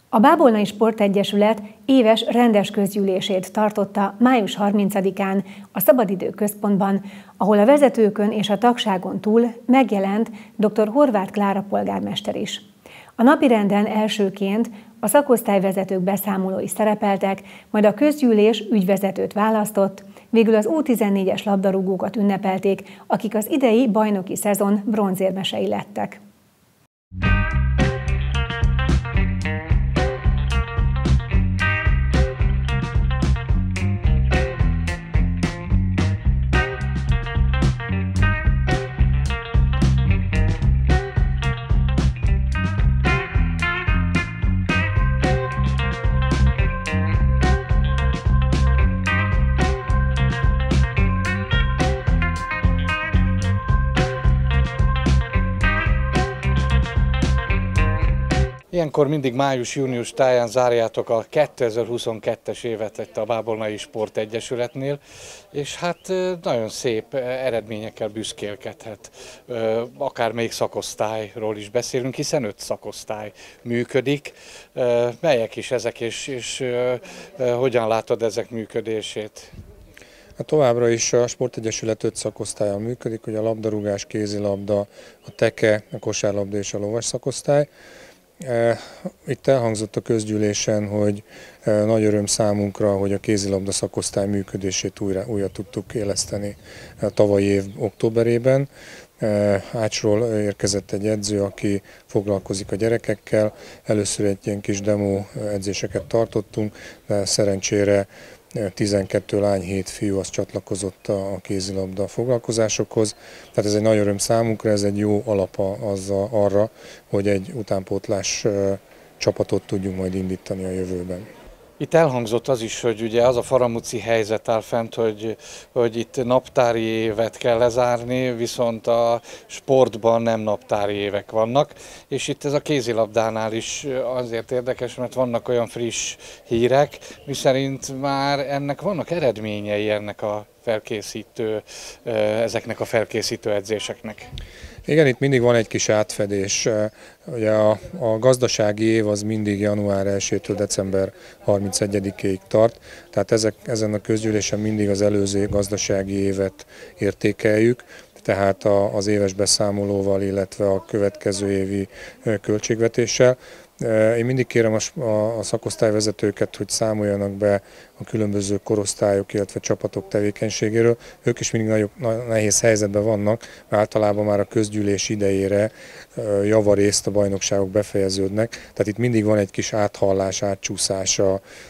A Bábolnai Sportegyesület éves rendes közgyűlését tartotta május 30-án a Szabadidő Központban, ahol a vezetőkön és a tagságon túl megjelent dr. Horváth Klára polgármester is. A napirenden elsőként a szakosztályvezetők beszámolói szerepeltek, majd a közgyűlés ügyvezetőt választott, végül az U14-es labdarúgókat ünnepelték, akik az idei bajnoki szezon bronzérmesei lettek. Ilyenkor mindig május-június táján zárjátok a 2022-es évet itt a Bábolnai Sportegyesületnél, és hát nagyon szép eredményekkel büszkélkedhet. Akár még szakosztályról is beszélünk, hiszen 5 szakosztály működik. Melyek is ezek, és hogyan látod ezek működését? Továbbra is a Sportegyesület 5 szakosztállyal működik, hogy a labdarúgás, kézilabda, a teke, a kosárlabda és a lovas szakosztály. Itt elhangzott a közgyűlésen, hogy nagy öröm számunkra, hogy a kézilabda szakosztály működését újra tudtuk éleszteni a tavalyi év októberében. Ácsról érkezett egy edző, aki foglalkozik a gyerekekkel. Először egy ilyen kis demo edzéseket tartottunk, de szerencsére 12 lány, 7 fiú az csatlakozott a kézilabda foglalkozásokhoz. Tehát ez egy nagy öröm számunkra, ez egy jó alap arra, hogy egy utánpótlás csapatot tudjunk majd indítani a jövőben. Itt elhangzott az is, hogy ugye az a faramúci helyzet áll fent, hogy itt naptári évet kell lezárni, viszont a sportban nem naptári évek vannak, és itt ez a kézilabdánál is azért érdekes, mert vannak olyan friss hírek, miszerint már ennek vannak eredményei ezeknek a felkészítő edzéseknek. Igen, itt mindig van egy kis átfedés. Ugye a gazdasági év az mindig január 1-től december 31-ig tart, tehát ezen a közgyűlésen mindig az előző gazdasági évet értékeljük, tehát az éves beszámolóval, illetve a következő évi költségvetéssel. Én mindig kérem a szakosztályvezetőket, hogy számoljanak be a különböző korosztályok, illetve csapatok tevékenységéről. Ők is mindig nagyon nehéz helyzetben vannak, mert általában már a közgyűlés idejére javarészt a bajnokságok befejeződnek. Tehát itt mindig van egy kis áthallás, átcsúszás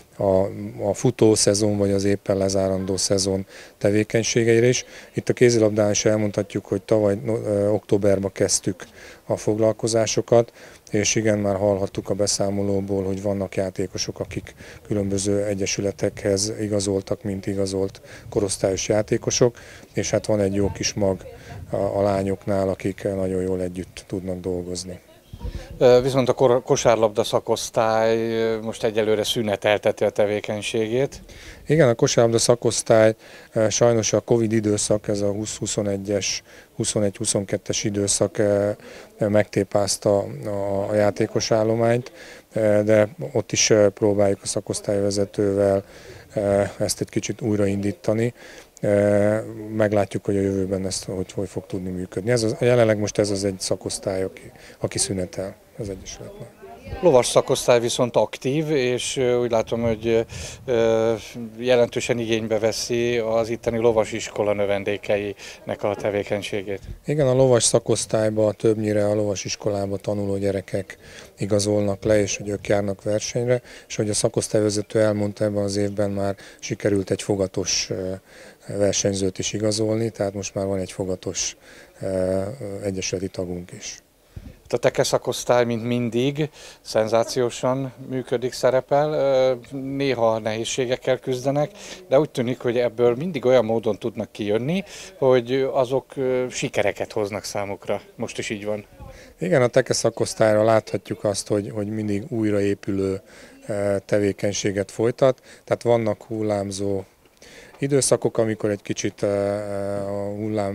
a futószezon vagy az éppen lezárandó szezon tevékenységeire is. Itt a kézilabdán is elmondhatjuk, hogy tavaly októberben kezdtük a foglalkozásokat, és igen, már hallhattuk a beszámolóból, hogy vannak játékosok, akik különböző egyesületekhez igazoltak, mint igazolt korosztályos játékosok, és hát van egy jó kis mag a lányoknál, akik nagyon jól együtt tudnak dolgozni. Viszont a kosárlabda szakosztály most egyelőre szünetelteti a tevékenységét. Igen, a kosárlabda szakosztály sajnos a Covid időszak, ez a 20-21-es, 21-22-es időszak megtépázta a játékos állományt, de ott is próbáljuk a szakosztályvezetővel ezt egy kicsit újraindítani. Meglátjuk, hogy a jövőben ezt hogy fog tudni működni. Jelenleg most ez az egy szakosztály, aki szünetel az egyesületnek. Lovas szakosztály viszont aktív, és úgy látom, hogy jelentősen igénybe veszi az itteni lovasiskola növendékeinek a tevékenységét. Igen, a lovas szakosztályban többnyire a lovasiskolában tanuló gyerekek igazolnak le, és hogy ők járnak versenyre, és hogy a szakosztályvezető elmondta, ebben az évben már sikerült egy fogatos versenyzőt is igazolni, tehát most már van egy fogatos egyesületi tagunk is. A teke szakosztály, mint mindig, szenzációsan működik, szerepel, néha nehézségekkel küzdenek, de úgy tűnik, hogy ebből mindig olyan módon tudnak kijönni, hogy azok sikereket hoznak számukra. Most is így van. Igen, a teke szakosztályra láthatjuk azt, hogy mindig újraépülő tevékenységet folytat, tehát vannak hullámzó időszakok, amikor egy kicsit a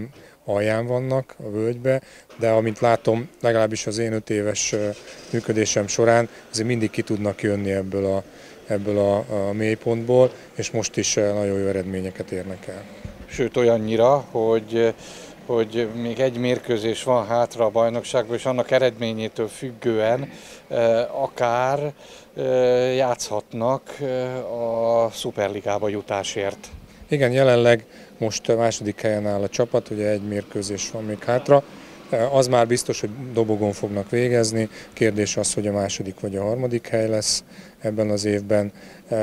alján vannak a völgybe, de amint látom, legalábbis az én 5 éves működésem során azért mindig ki tudnak jönni ebből a mélypontból, és most is nagyon jó eredményeket érnek el. Sőt olyannyira, hogy még egy mérkőzés van hátra a bajnokságban, és annak eredményétől függően akár játszhatnak a szuperligába jutásért. Igen, jelenleg most a második helyen áll a csapat, ugye egy mérkőzés van még hátra. Az már biztos, hogy dobogón fognak végezni. Kérdés az, hogy a második vagy a harmadik hely lesz ebben az évben.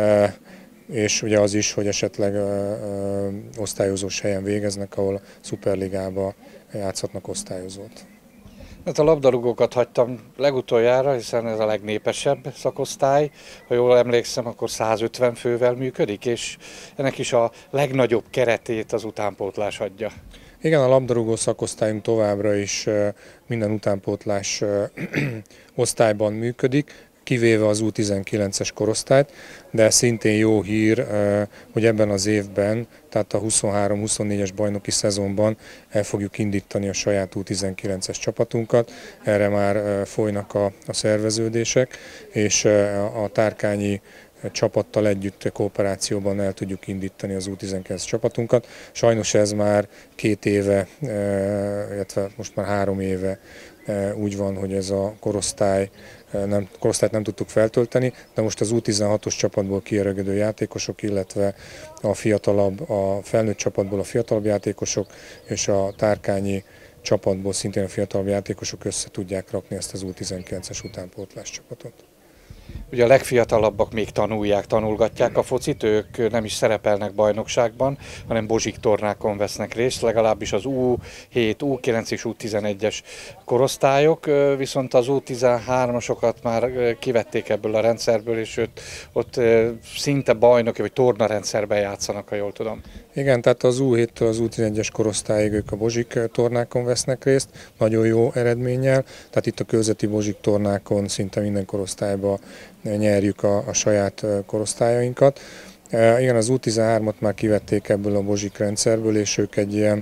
És ugye az is, hogy esetleg osztályozós helyen végeznek, ahol a szuperligába játszhatnak osztályozót. Hát a labdarúgókat hagytam legutoljára, hiszen ez a legnépesebb szakosztály. Ha jól emlékszem, akkor 150 fővel működik, és ennek is a legnagyobb keretét az utánpótlás adja. Igen, a labdarúgó szakosztályunk továbbra is minden utánpótlás osztályban működik, kivéve az U19-es korosztályt, de szintén jó hír, hogy ebben az évben, tehát a 23-24-es bajnoki szezonban el fogjuk indítani a saját U19-es csapatunkat. Erre már folynak a szerveződések, és a tárkányi csapattal együtt kooperációban el tudjuk indítani az U19 csapatunkat. Sajnos ez már 2 éve, illetve most már 3 éve úgy van, hogy ez a korosztályt nem tudtuk feltölteni, de most az U16-os csapatból kiöregedő játékosok, illetve a felnőtt csapatból a fiatalabb játékosok és a tárkányi csapatból szintén a fiatalabb játékosok össze tudják rakni ezt az U19-es utánpótlás csapatot. Ugye a legfiatalabbak még tanulgatják a focit, ők nem is szerepelnek bajnokságban, hanem Bozsik tornákon vesznek részt, legalábbis az U7, U9 és U11-es korosztályok, viszont az U13-asokat már kivették ebből a rendszerből, és ott szinte bajnoki vagy tornarendszerben játszanak, ha jól tudom. Igen, tehát az U7-től az U11-es korosztályig ők a Bozsik tornákon vesznek részt, nagyon jó eredménnyel, tehát itt a körzeti Bozsik tornákon szinte minden korosztályban nyerjük a saját korosztályainkat. Igen, az U13-at már kivették ebből a Bozsik rendszerből, és ők egy ilyen,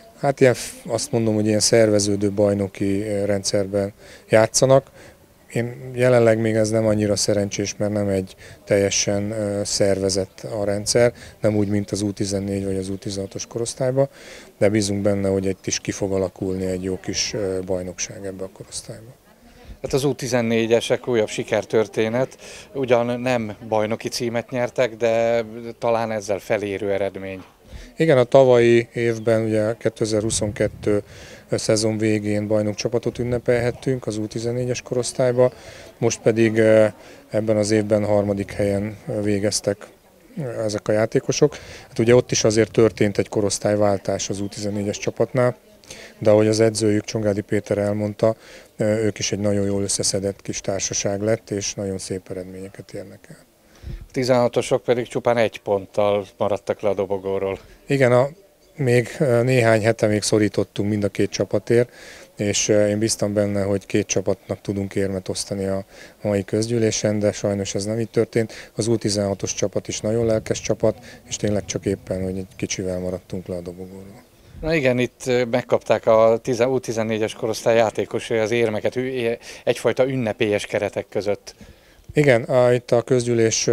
azt mondom, hogy ilyen szerveződő bajnoki rendszerben játszanak. Jelenleg még ez nem annyira szerencsés, mert nem egy teljesen szervezett a rendszer, nem úgy, mint az U14 vagy az U16-os korosztályban, de bízunk benne, hogy itt is ki fog alakulni egy jó kis bajnokság ebbe a korosztályba. Hát az U14-esek újabb sikertörténet, ugyan nem bajnoki címet nyertek, de talán ezzel felérő eredmény. Igen, a tavalyi évben, ugye 2022 szezon végén bajnokcsapatot ünnepelhettünk az U14-es korosztályba, most pedig ebben az évben 3. helyen végeztek ezek a játékosok. Hát ugye ott is azért történt egy korosztályváltás az U14-es csapatnál, de ahogy az edzőjük, Csongrádi Péter elmondta, ők is egy nagyon jól összeszedett kis társaság lett, és nagyon szép eredményeket érnek el. 16-osok pedig csupán 1 ponttal maradtak le a dobogóról. Igen, még néhány hete még szorítottunk mind a 2 csapatért, és én bíztam benne, hogy 2 csapatnak tudunk érmet osztani a mai közgyűlésen, de sajnos ez nem így történt. Az U16-os csapat is nagyon lelkes csapat, és tényleg csak éppen, hogy egy kicsivel maradtunk le a dobogóról. Na igen, itt megkapták a U14-es korosztály játékosai az érmeket egyfajta ünnepélyes keretek között. Igen, itt a közgyűlés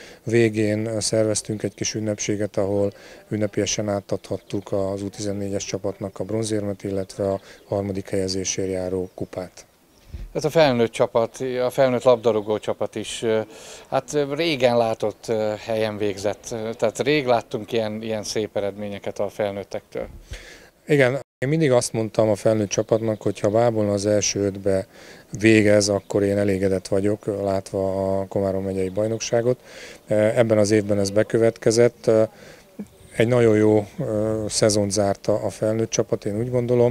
végén szerveztünk egy kis ünnepséget, ahol ünnepélyesen átadhattuk az U14-es csapatnak a bronzérmet, illetve a 3. helyezésért járó kupát. Ez a felnőtt csapat, a felnőtt labdarúgó csapat is hát régen látott helyen végzett, tehát rég láttunk ilyen szép eredményeket a felnőttektől. Igen, én mindig azt mondtam a felnőtt csapatnak, hogy ha Bábolna az első 5-be végez, akkor én elégedett vagyok, látva a Komárom megyei bajnokságot. Ebben az évben ez bekövetkezett. Egy nagyon jó szezont zárta a felnőtt csapat, én úgy gondolom.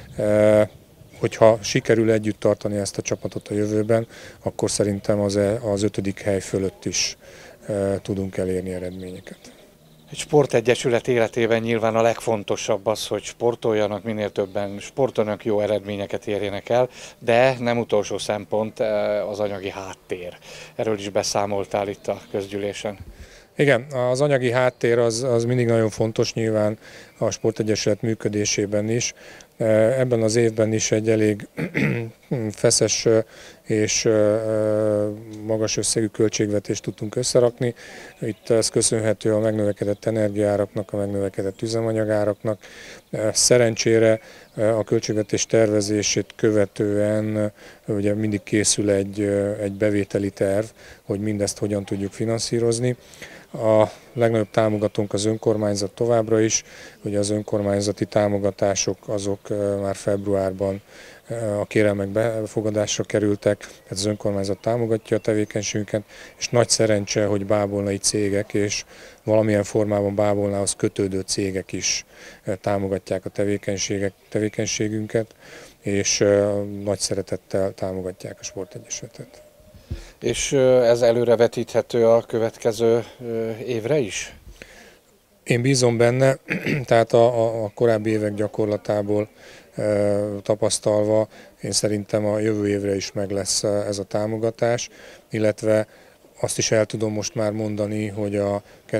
Hogyha sikerül együtt tartani ezt a csapatot a jövőben, akkor szerintem az 5. hely fölött is tudunk elérni eredményeket. Egy sportegyesület életében nyilván a legfontosabb az, hogy sportoljanak, minél többen sportoljanak, jó eredményeket érjenek el, de nem utolsó szempont az anyagi háttér. Erről is beszámoltál itt a közgyűlésen. Igen, az anyagi háttér az mindig nagyon fontos nyilván a sportegyesület működésében is. Ebben az évben is egy elég feszes és magas összegű költségvetést tudtunk összerakni. Itt ez köszönhető a megnövekedett energiaáraknak, a megnövekedett üzemanyagáraknak. Szerencsére a költségvetés tervezését követően ugye mindig készül egy bevételi terv, hogy mindezt hogyan tudjuk finanszírozni. A legnagyobb támogatónk az önkormányzat továbbra is, ugye az önkormányzati támogatások azok már februárban a kérelmek befogadásra kerültek, tehát az önkormányzat támogatja a tevékenységünket, és nagy szerencse, hogy bábolnai cégek és valamilyen formában Bábolnához kötődő cégek is támogatják a tevékenységünket, és nagy szeretettel támogatják a sportegyesületet. És ez előrevetíthető a következő évre is? Én bízom benne, tehát a korábbi évek gyakorlatából tapasztalva, én szerintem a jövő évre is meg lesz ez a támogatás, illetve azt is el tudom most már mondani, hogy a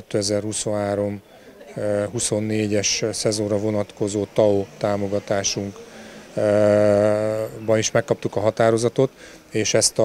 2023-24-es szezonra vonatkozó TAO támogatásunkban is megkaptuk a határozatot, és ezt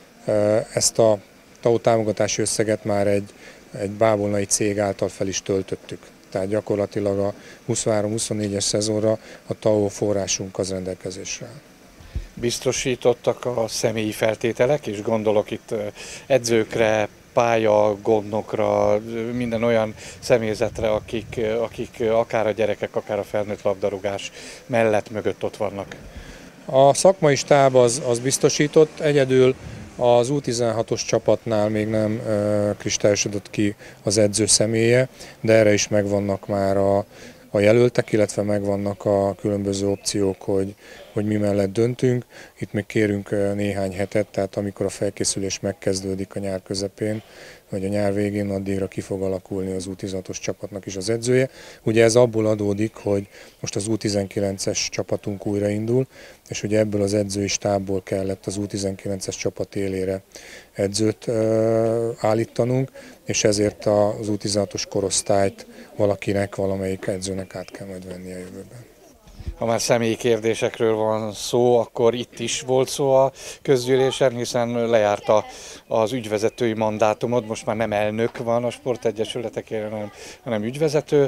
a TAO támogatási összeget már egy bábolnai cég által fel is töltöttük. Tehát gyakorlatilag a 23-24-es szezonra a TAO forrásunk az rendelkezésre áll. Biztosítottak a személyi feltételek, és gondolok itt edzőkre, pályagondnokra, minden olyan személyzetre, akik akár a gyerekek, akár a felnőtt labdarúgás mellett mögött ott vannak. A szakmai stáb az biztosított, egyedül az U16-os csapatnál még nem kristályosodott ki az edző személye, de erre is megvannak már a jelöltek, illetve megvannak a különböző opciók, hogy mi mellett döntünk. Itt még kérünk néhány hetet, tehát amikor a felkészülés megkezdődik a nyár közepén, vagy a nyár végén, addigra ki fog alakulni az U16-os csapatnak is az edzője. Ugye ez abból adódik, hogy most az U19-es csapatunk újraindul, és ugye ebből az edzői stábból kellett az U19-es csapat élére edzőt állítanunk, és ezért az U16-os korosztályt valamelyik edzőnek át kell majd venni a jövőben. Ha már személyi kérdésekről van szó, akkor itt is volt szó a közgyűlésen, hiszen lejárt az ügyvezetői mandátumod, most már nem elnök van a sportegyesületekért, hanem ügyvezető,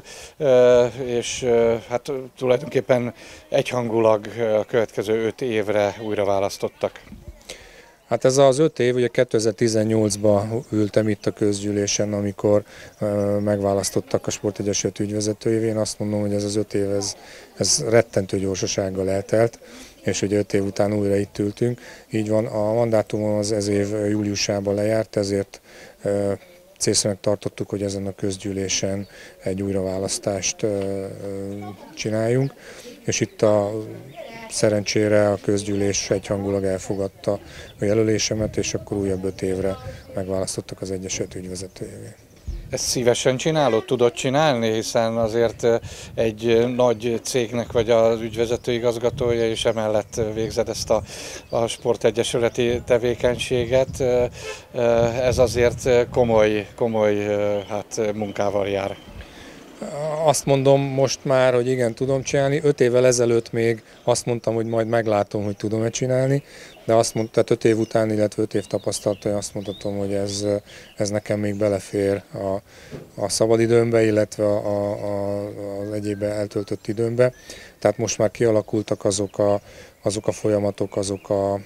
és hát tulajdonképpen egyhangulag a következő 5 évre újra választottak. Hát ez az 5 év, ugye 2018-ban ültem itt a közgyűlésen, amikor megválasztottak a sportegyesület ügyvezetőjévé. Én azt mondom, hogy ez az 5 év, ez rettentő gyorsasággal eltelt, és ugye 5 év után újra itt ültünk. Így van, a mandátumom az ez év júliusában lejárt, ezért célszerűnek tartottuk, hogy ezen a közgyűlésen egy újraválasztást csináljunk, és itt szerencsére a közgyűlés egyhangulag elfogadta a jelölésemet, és akkor újabb 5 évre megválasztottak az egyesület ügyvezetőjévé. Ezt szívesen csinálod? Tudod csinálni? Hiszen azért egy nagy cégnek vagy az ügyvezető igazgatója, és emellett végzed ezt a sportegyesületi tevékenységet. Ez azért komoly munkával jár. Azt mondom most már, hogy igen, tudom csinálni. 5 évvel ezelőtt még azt mondtam, hogy majd meglátom, hogy tudom-e csinálni, de tehát 5 év után, illetve 5 év tapasztalattal azt mondhatom, hogy ez nekem még belefér a szabadidőmbe, illetve az egyéb eltöltött időmbe. Tehát most már kialakultak azok a folyamatok, azok a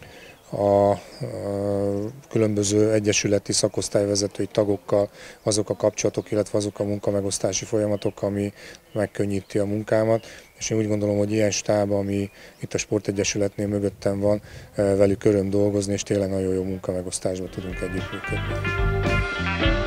különböző egyesületi szakosztályvezetői tagokkal azok a kapcsolatok, illetve azok a munkamegosztási folyamatok, ami megkönnyíti a munkámat. És én úgy gondolom, hogy ilyen stáb, ami itt a sportegyesületnél mögöttem van, velük öröm dolgozni, és tényleg nagyon jó munkamegosztásban tudunk együttműködni.